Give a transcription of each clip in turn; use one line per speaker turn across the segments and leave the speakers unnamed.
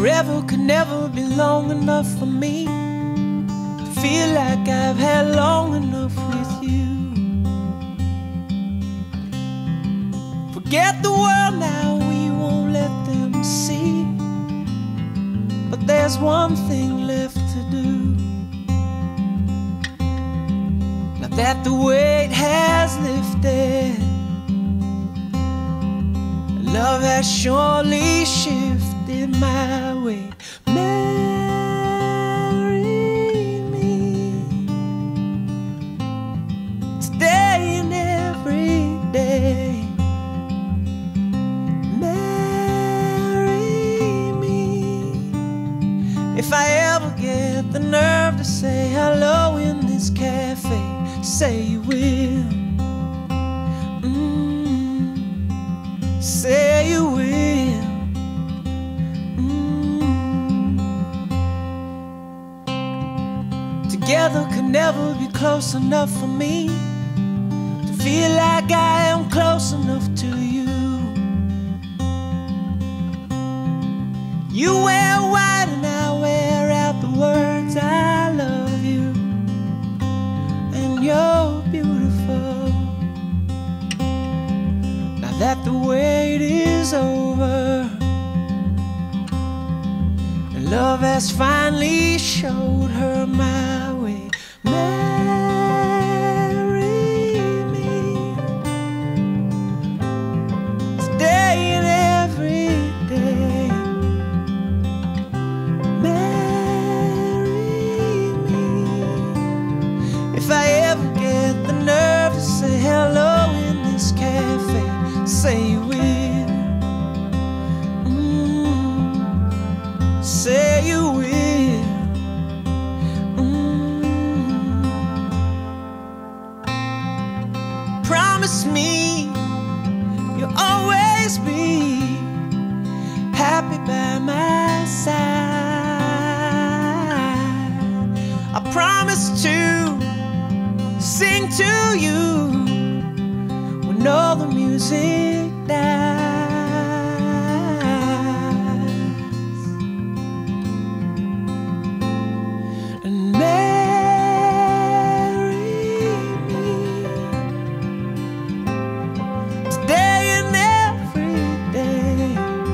Forever could never be long enough for me to feel like I've had long enough with you. Forget the world now, we won't let them see. But there's one thing left to do. Now that the weight has lifted, love has surely shifted my way. Marry me today and every day. Marry me. If I ever get the nerve to say hello in this cafe, say you will. Say you will. Together could never be close enough for me to feel like I am close enough to you. You wear white and I wear out the words I love you, and you're beautiful. Now that the wait is over and love has finally showed her my way. Marry me today and every day. Marry me. If I ever get the nerve to say hello in this cafe, say you will. Say you will. Promise me you'll always be happy by my side. I promise to sing to you when all the music dies. And marry me today and every day.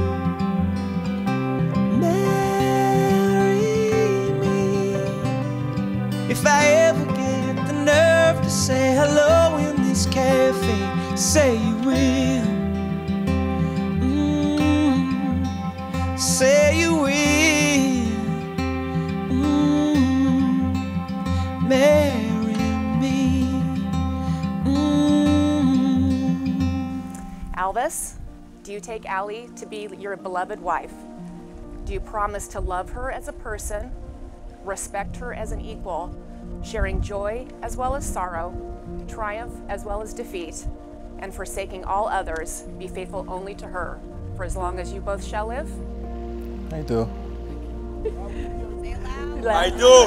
Marry me. If I ever get the nerve to say hello in this cafe, say you will. Say you will. Marry me.
Alvis, do you take Allie to be your beloved wife? Do you promise to love her as a person, respect her as an equal, sharing joy as well as sorrow, triumph as well as defeat, and forsaking all others, be faithful only to her, for as long as you both shall live?
I do.
I do.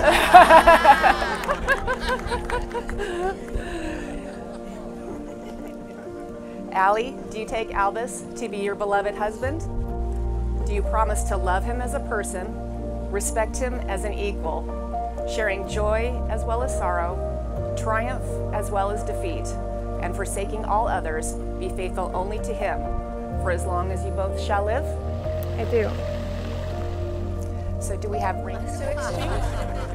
Allie, do you take Alvis to be your beloved husband? Do you promise to love him as a person, respect him as an equal, sharing joy as well as sorrow, triumph as well as defeat, and forsaking all others, be faithful only to him, for as long as you both shall live?
I do.
So do we have rings to exchange?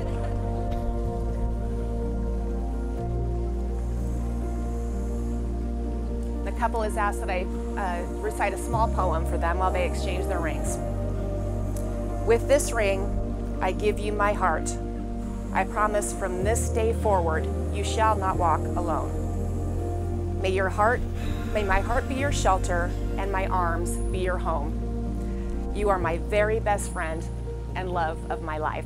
The couple has asked that I recite a small poem for them while they exchange their rings. With this ring, I give you my heart. I promise from this day forward, you shall not walk alone. May my heart be your shelter and my arms be your home. You are my very best friend and love of my life.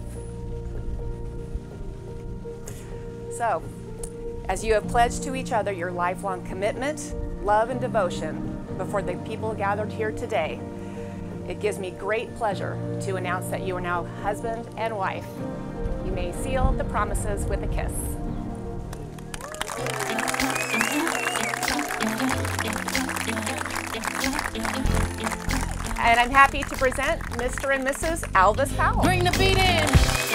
So, as you have pledged to each other your lifelong commitment, love, and devotion before the people gathered here today, it gives me great pleasure to announce that you are now husband and wife. You may seal the promises with a kiss. And I'm happy to present Mr. and Mrs. Elvis Powell.
Bring the beat in.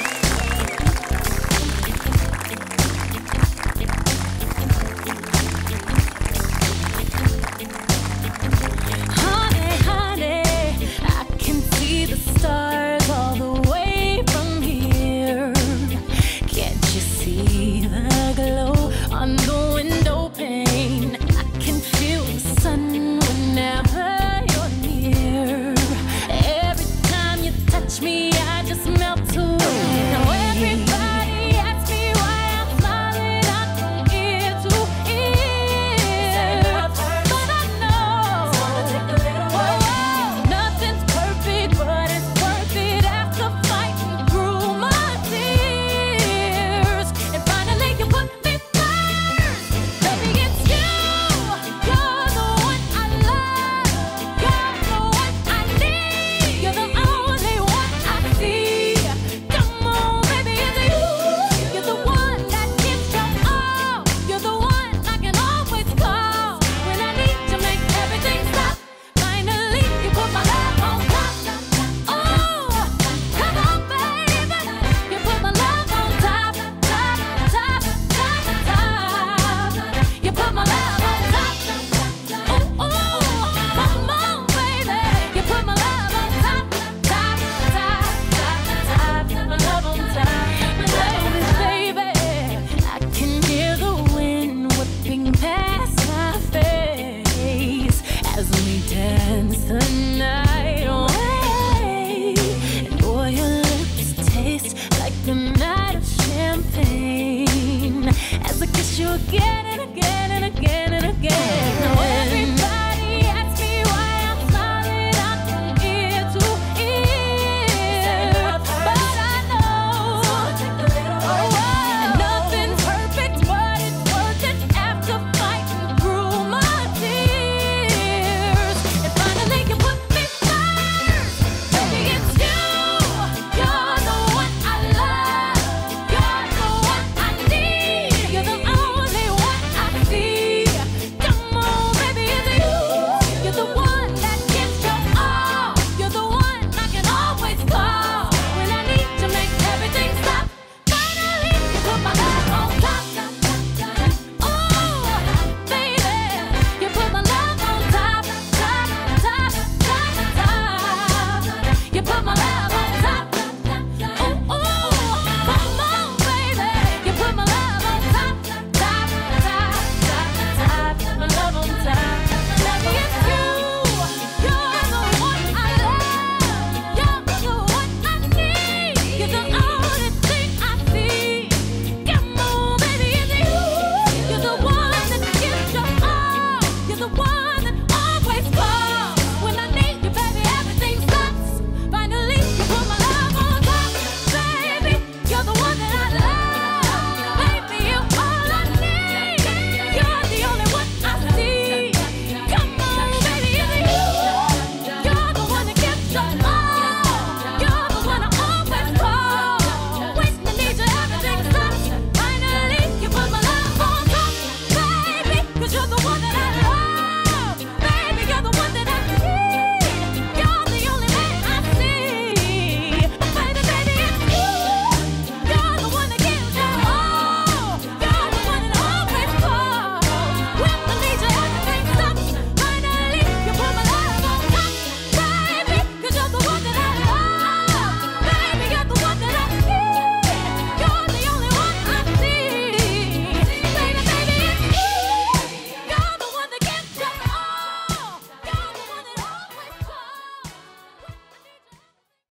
Stars all the way from here. Can't you see the glow on the window pane? I can feel the sun whenever you're near. Every time you touch me, I just melt away. Now everybody asks me why I'm smiling out from ear to ear, but I know nothing's perfect, but it's worth it after fighting through my tears. And finally you put me first. Baby, it's you. You're the one I love. You're the one I need. You're the only one I see. Come on, baby, it's you. You're the one that gives your all. You're the one I can always call when I need to make everything stop. Finally, you put my love on top. Oh, come on, baby. You put my love on top, top, top, top, top. You put my love on top. Oh, come on, baby. You put my love on top, top, top, top, top. My love on top. Baby, I can hear the wind whipping past my face as we dance the night away. And boy, your lips taste like a night of champagne as I kiss you again and again and again.